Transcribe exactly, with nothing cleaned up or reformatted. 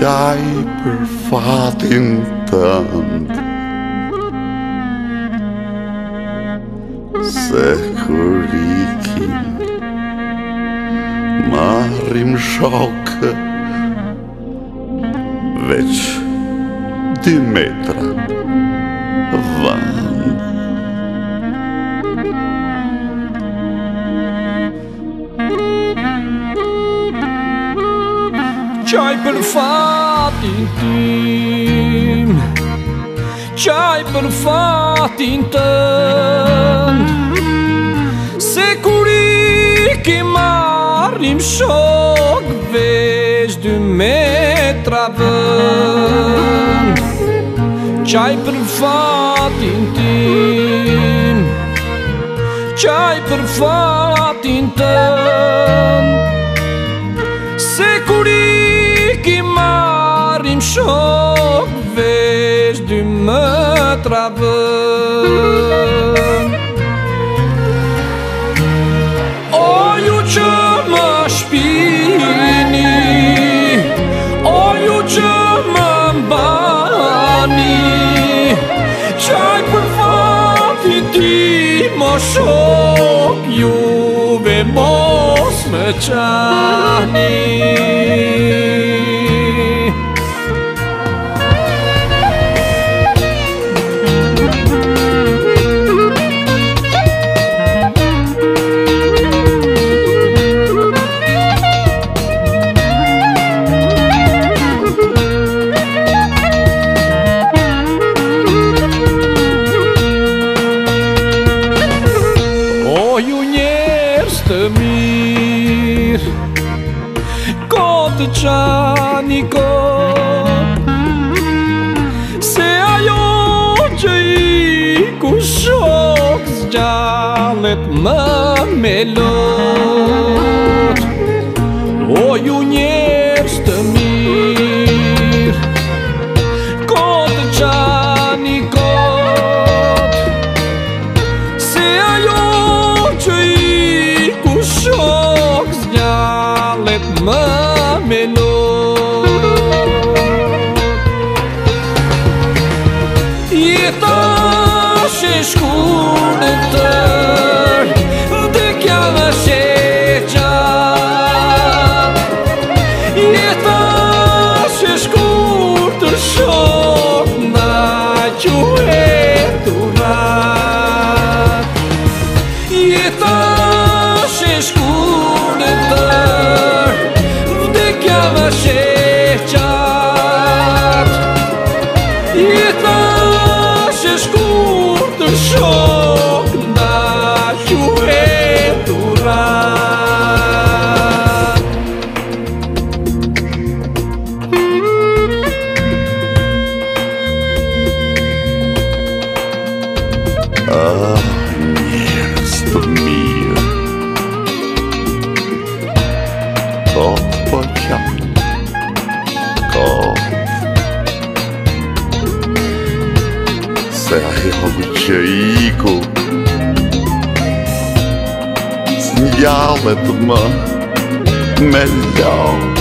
Qaj për fatin tënd, se kur ikim marrim shokë veç dy metra vënd. Qaj për fatin tim, qaj për fatin tënd, se kur ikim marrim shok veç dy metra vënd. Qaj për fatin tim, qaj për fatin tënd, se kur ikim marrim shok veç dy metra vënd. O ju që më shpini, o ju që më mbani, qaj për fatin tim o shok, juve mos më qani. O ju njerëz të mirë, ko të qani kot, se ajo që i ku shok zgjallet më me lot. O ju njerëz të mirë, ko të qani kot, se ajo që i ku shok zgjallet më me lot. Jeta është e shkurtër, vdekja është e gjatë. Jeta është e shkurtër, shok, ndaj quhet urat. Jeta është e shkurtër, vdekja është e gjatë. Jeta është e shkurtër, shok, ndaj quhet urat. Ah, njerëz të mirë, kot po qaj, kot, se ajo që iku s'njallet më me lot.